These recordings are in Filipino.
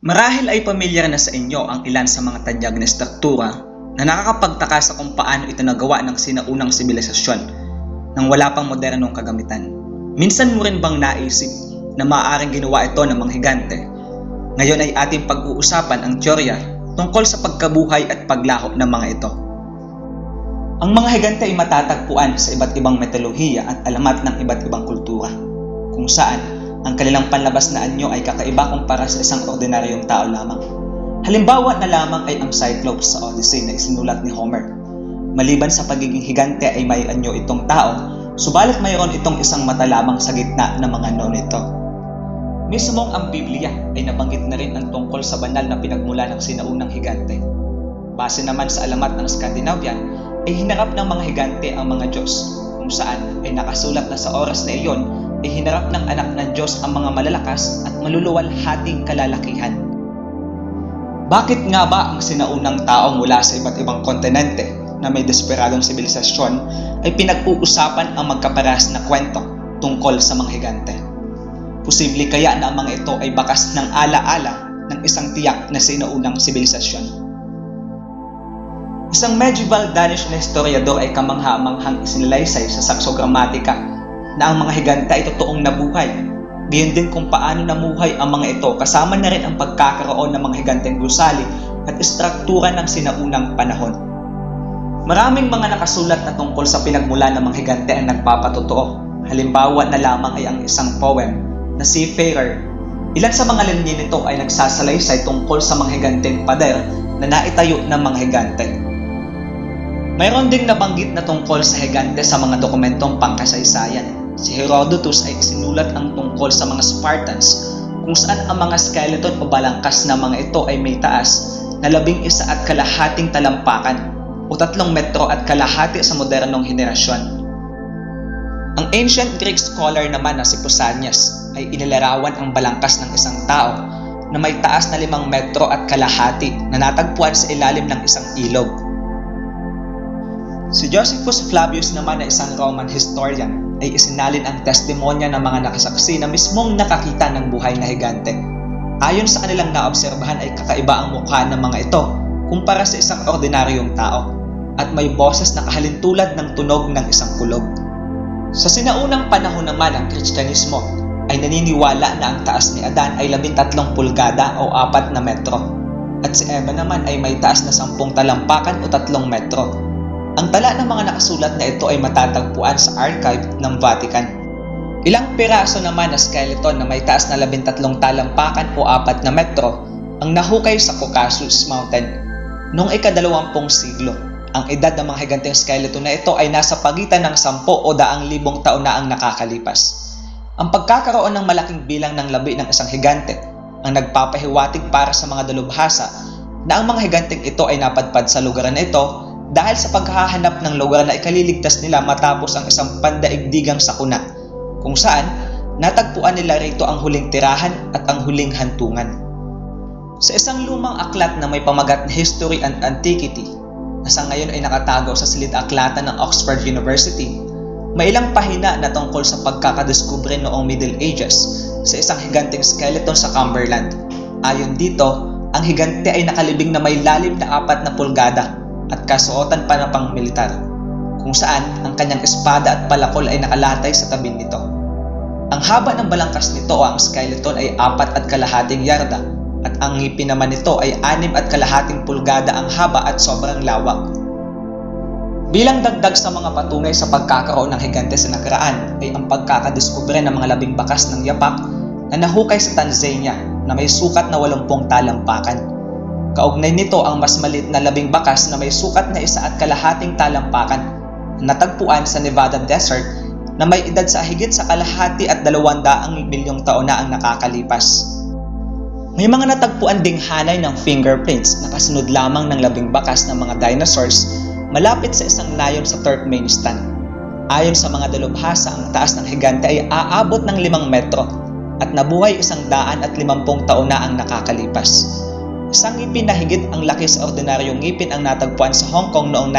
Marahil ay pamilyar na sa inyo ang ilan sa mga tanyag na struktura na nakakapagtaka sa kung paano ito nagawa ng sinaunang sibilisasyon nang wala pang modernong kagamitan. Minsan mo rin bang naisip na maaaring ginawa ito ng mga higante? Ngayon ay ating pag-uusapan ang teorya tungkol sa pagkabuhay at paglaho ng mga ito. Ang mga higante ay matatagpuan sa iba't ibang mitolohiya at alamat ng iba't ibang kultura, kung saan ang kanilang panlabas na anyo ay kakaiba kumpara sa isang ordinaryong tao lamang. Halimbawa na lamang ay ang Cyclops sa Odyssey na isinulat ni Homer. Maliban sa pagiging higante ay may anyo itong tao, subalit mayroon itong isang mata lamang sa gitna ng mga anyo nito. Mismong ang Biblia ay nabanggit na rin ang tungkol sa banal na pinagmula ng sinaunang higante. Base naman sa alamat ng Scandinavian, ay hinarap ng mga higante ang mga Diyos, kung saan ay nakasulat na sa oras na iyon ay hinarap ng anak ng Diyos ang mga malalakas at maluluwalhating kalalakihan. Bakit nga ba ang sinaunang tao mula sa iba't ibang kontinente na may desperadong sibilisasyon ay pinag-uusapan ang magkaparehas na kwento tungkol sa mga higante? Posible kaya na ang mga ito ay bakas ng ala-ala ng isang tiyak na sinaunang sibilisasyon? Isang medieval Danish na historiador ay kamangha-manghang isinalaysay sa Saxo Grammatica na ang mga higante ay totoong nabuhay. Gayon din kung paano namuhay ang mga ito, kasama na rin ang pagkakaroon ng mga higanteng gusali at istruktura ng sinaunang panahon. Maraming mga nakasulat na tungkol sa pinagmula ng mga higante ang nagpapatotoo. Halimbawa na lamang ay ang isang poem na Seafarer. Ilan sa mga linya nito ay nagsasalaysay tungkol sa mga higanteng pader na naitayo ng mga higante. Mayroon ding nabanggit na tungkol sa higante sa mga dokumentong pangkasaysayan. Si Herodotus ay isinulat ang tungkol sa mga Spartans, kung saan ang mga skeleton o balangkas na mga ito ay may taas na 11.5 talampakan o 3 metro at kalahati sa modernong henerasyon. Ang ancient Greek scholar naman na si Pausanias ay inilarawan ang balangkas ng isang tao na may taas na 5 metro at kalahati na natagpuan sa ilalim ng isang ilog. Si Josephus Flavius naman na isang Roman historian ay isinalin ang testimonya ng mga nakasaksi na mismong nakakita ng buhay na higante. Ayon sa kanilang naobserbahan ay kakaiba ang mukha ng mga ito kumpara sa isang ordinaryong tao at may boses na kahalintulad ng tunog ng isang kulog. Sa sinaunang panahon naman ng Kristyanismo ay naniniwala na ang taas ni Adan ay 13 pulgada o 4 na metro at si Eva naman ay may taas na 10 talampakan o 3 metro. Ang tala ng mga nakasulat na ito ay matatagpuan sa archive ng Vatican. Ilang piraso naman na skeleton na may taas na 13 talampakan o 4 na metro ang nahukay sa Caucasus Mountain noong ika-20 siglo. Ang edad ng mga higanteng skeleton na ito ay nasa pagitan ng 10 o 100,000 taon na ang nakakalipas. Ang pagkakaroon ng malaking bilang ng labi ng isang higante ang nagpapahiwatig para sa mga dalubhasa na ang mga higanteng ito ay napadpad sa lugar na ito dahil sa paghahanap ng lugar na ikaliligtas nila matapos ang isang pandaigdigang sakuna, kung saan natagpuan nila rito ang huling tirahan at ang huling hantungan. Sa isang lumang aklat na may pamagat na History and Antiquity, na sa ngayon ay nakatago sa silid-aklatan ng Oxford University, may ilang pahina na tungkol sa pagkakadiskubre noong Middle Ages sa isang higanteng skeleton sa Cumberland. Ayon dito, ang higante ay nakalibing na may lalim na 4 na pulgada at kasuotan pa na pang militar, kung saan ang kanyang espada at palakol ay nakalatay sa tabi nito. Ang haba ng balangkas nito o ang skeleton ay 4.5 yarda at ang ngipin naman nito ay 6.5 pulgada ang haba at sobrang lawak. Bilang dagdag sa mga patunay sa pagkakaroon ng higante sa nakaraan ay ang pagkakadiskubre ng mga labing bakas ng yapak na nahukay sa Tanzania na may sukat na 80 talampakan. Kaugnay nito ang mas maliit na labing bakas na may sukat na 1.5 talampakan na natagpuan sa Nevada Desert na may edad sa higit sa kalahati at 200 milyong taon na ang nakakalipas. May mga natagpuan ding hanay ng fingerprints na kasunod lamang ng labing bakas ng mga dinosaurs malapit sa isang layon sa Turkmenistan. Ayon sa mga dalubhasa, ang taas ng higante ay aabot ng 5 metro at nabuhay 150 taon na ang nakakalipas. Isang ngipin na higit ang laki sa ordinaryong ngipin ang natagpuan sa Hong Kong noong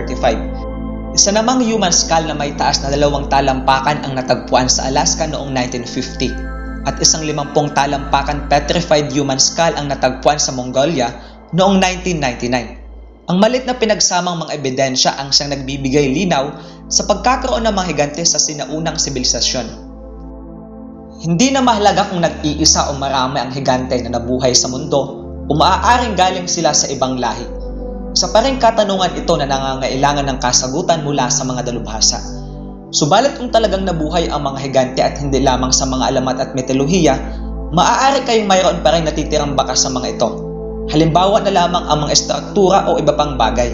1935. Isa namang human skull na may taas na 2 talampakan ang natagpuan sa Alaska noong 1950. at isang 50 talampakan petrified human skull ang natagpuan sa Mongolia noong 1999. Ang malit na pinagsamang mga ebidensya ang siyang nagbibigay linaw sa pagkakaroon ng mga higante sa sinaunang sibilisasyon. Hindi na mahalaga kung nag-iisa o marami ang higante na nabuhay sa mundo o maaaring galing sila sa ibang lahi. Isa pa rin katanungan ito na nangangailangan ng kasagutan mula sa mga dalubhasa. Subalit kung talagang nabuhay ang mga higante at hindi lamang sa mga alamat at mitolohiya, maaari kayong mayroon pa rin natitirang bakas sa mga ito. Halimbawa na lamang ang mga estruktura o iba pang bagay.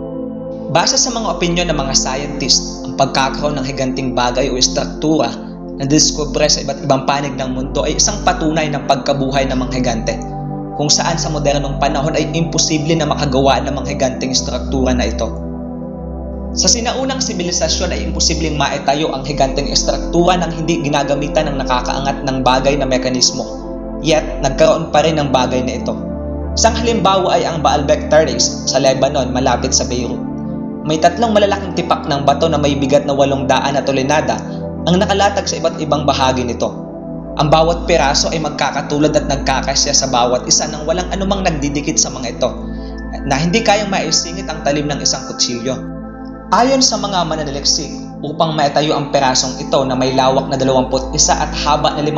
Base sa mga opinyon ng mga scientist, ang pagkakaroon ng higanting bagay o estruktura na diskubre sa iba't ibang panig ng mundo ay isang patunay ng pagkabuhay ng mga higante, kung saan sa modernong panahon ay imposible na makagawa ng mga higanteng estruktura na ito. Sa sinaunang sibilisasyon ay imposibleng maitayo ang higanteng estruktura nang hindi ginagamitan ng nakakaangat ng bagay na mekanismo. Yet, nagkaroon pa rin ng bagay na ito. Isang halimbawa ay ang Baalbek Terrace sa Lebanon malapit sa Beirut. May 3 malalaking tipak ng bato na may bigat na 800 na tolenada ang nakalatag sa iba't ibang bahagi nito. Ang bawat piraso ay magkakatulad at nagkakasya sa bawat isa nang walang anumang nagdidikit sa mga ito na hindi kayang maisingit ang talim ng isang kutsilyo. Ayon sa mga mananaliksik, upang maitayo ang pirasong ito na may lawak na 21 at haba na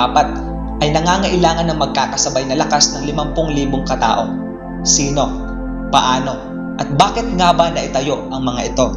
54 ay nangangailangan ng magkakasabay na lakas ng 50,000 katao. Sino? Paano? At bakit nga ba naitayo ang mga ito?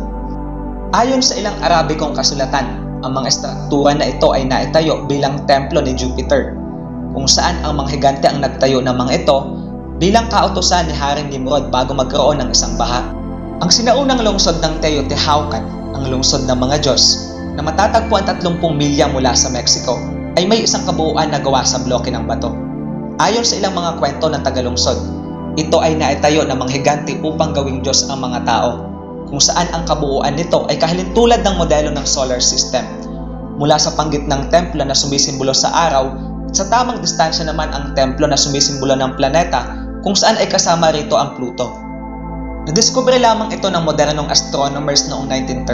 Ayon sa ilang Arabikong kasulatan, ang mga estruktura na ito ay naitayo bilang templo ni Jupiter, kung saan ang mga higante ang nagtayo ng mga ito bilang kautusan ni Haring Nimrod bago magkaroon ng isang baha. Ang sinaunang lungsod ng Teotihuacan, ang lungsod ng mga Diyos, na matatagpuan 30 milya mula sa Mexico, ay may isang kabuuan na gawa sa bloke ng bato. Ayon sa ilang mga kwento ng tagalungsod, ito ay naitayo ng mga higante upang gawing Diyos ang mga tao, kung saan ang kabuuan nito ay kahilintulad ng modelo ng solar system. Mula sa panggitnang templo na sumisimbolo sa araw, at sa tamang distansya naman ang templo na sumisimbolo ng planeta, kung saan ay kasama rito ang Pluto. Nadiskubre lamang ito ng modernong astronomers noong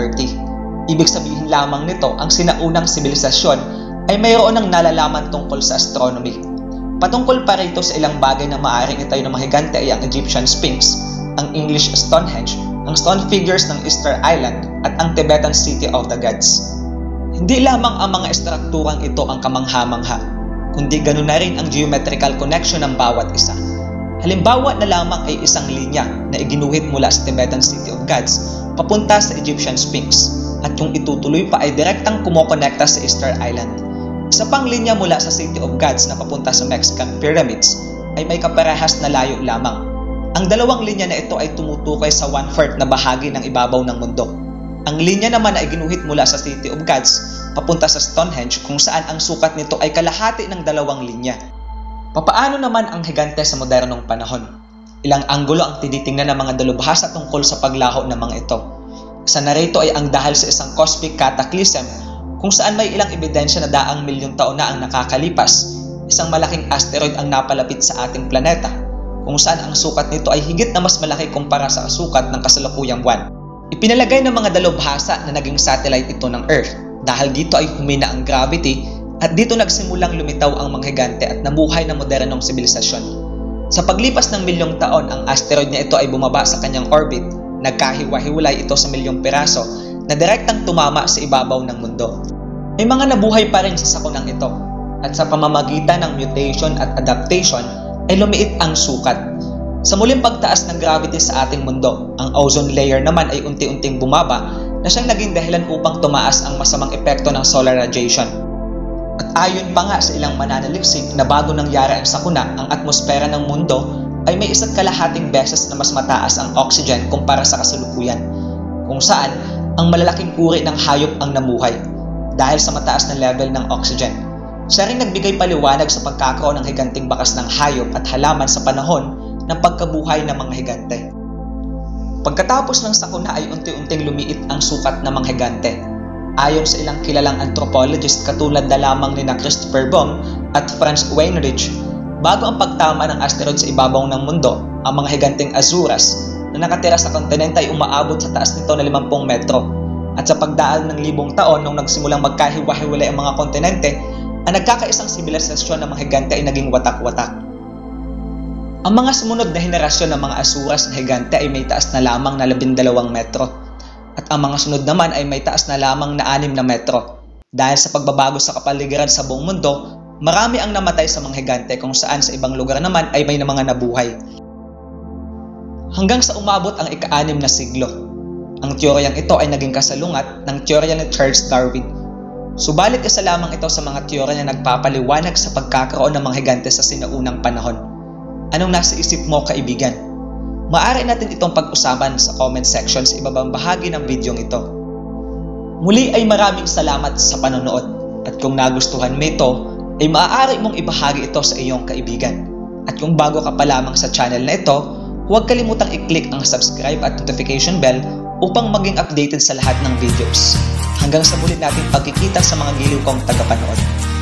1930. Ibig sabihin lamang nito ang sinaunang sibilisasyon ay mayroon ng nalalaman tungkol sa astronomy. Patungkol pa rito sa ilang bagay na maaaring itayo ng mga higante ay ang Egyptian Sphinx, ang English Stonehenge, ang stone figures ng Easter Island at ang Tibetan City of the Gods. Hindi lamang ang mga estrukturang ito ang kamangha-mangha, kundi ganoon na rin ang geometrical connection ng bawat isa. Halimbawa na lamang ay isang linya na iginuhit mula sa Tibetan City of Gods papunta sa Egyptian Sphinx, at yung itutuloy pa ay direktang kumokonekta sa Easter Island. Isa pang linya mula sa City of Gods na papunta sa Mexican Pyramids ay may kaparehas na layo lamang. Ang dalawang linya na ito ay tumutukoy sa 1/4 na bahagi ng ibabaw ng mundo. Ang linya naman ay ginuhit mula sa City of Gods papunta sa Stonehenge, kung saan ang sukat nito ay kalahati ng 2 linya. Papaano naman ang higante sa modernong panahon? Ilang anggulo ang tinitingnan ng mga dalubhasa tungkol sa paglaho ng mga ito. Isa na rito ay ang dahil sa isang cosmic cataclysm, kung saan may ilang ebidensya na daang milyong taon na ang nakakalipas, isang malaking asteroid ang napalapit sa ating planeta, kung saan ang sukat nito ay higit na mas malaki kumpara sa sukat ng kasalukuyang buwan. Ipinalagay ng mga dalubhasa na naging satellite ito ng Earth dahil dito ay humina ang gravity at dito nagsimulang lumitaw ang mga higante at nabuhay na modernong sibilisasyon. Sa paglipas ng milyong taon, ang asteroid na ito ay bumaba sa kanyang orbit. Nagkahiwa-hiwalay ito sa milyong piraso na direktang tumama sa ibabaw ng mundo. May mga nabuhay pa rin sa sakunang ito, at sa pamamagitan ng mutation at adaptation ay lumiit ang sukat. Sa muling pagtaas ng gravity sa ating mundo, ang ozone layer naman ay unti-unting bumaba na siyang naging dahilan upang tumaas ang masamang epekto ng solar radiation. At ayon pa nga sa ilang mananaliksik na bago nangyari ang sakuna, ang atmosfera ng mundo ay may 1.5 beses na mas mataas ang oxygen kumpara sa kasalukuyan, kung saan ang malalaking uri ng hayop ang namuhay dahil sa mataas na level ng oxygen. Siya rin nagbigay paliwanag sa pagkakaroon ng higanting bakas ng hayop at halaman sa panahon ng pagkabuhay ng mga higante. Pagkatapos ng sakuna ay unti-unting lumiit ang sukat ng mga higante. Ayon sa ilang kilalang anthropologist katulad na lamang ni Christopher Baum at Franz Weinreich, bago ang pagtama ng asteroid sa ibabaw ng mundo, ang mga higanteng Azuras na nakatira sa kontinente ay umaabot sa taas nito na 50 metro. At sa pagdaan ng 1,000 taon nung nagsimulang magkahiwa-hiwalay ang mga kontinente, ang nagkakaisang sibilisasyon ng mga higante ay naging watak-watak. Ang mga sumunod na henerasyon ng mga asuras na higante ay may taas na lamang na 12 metro at ang mga sunod naman ay may taas na lamang na 6 na metro. Dahil sa pagbabago sa kapaligiran sa buong mundo, marami ang namatay sa mga higante kung saan sa ibang lugar naman ay may mga nabuhay. Hanggang sa umabot ang ika-6 na siglo, ang teoryang ito ay naging kasalungat ng teorya ni Charles Darwin. Subalit isa lamang ito sa mga teorya na nagpapaliwanag sa pagkakaroon ng mga higante sa sinaunang panahon. Anong nasa isip mo, kaibigan? Maaari natin itong pag-usapan sa comment section sa ibabang bahagi ng videong ito. Muli ay maraming salamat sa panonood at kung nagustuhan mo ito, ay maaari mong ibahagi ito sa iyong kaibigan. At kung bago ka pa lamang sa channel na ito, huwag kalimutang i-click ang subscribe at notification bell upang maging updated sa lahat ng videos. Hanggang sa muli nating pagkikita sa mga giliw kong tagapanood.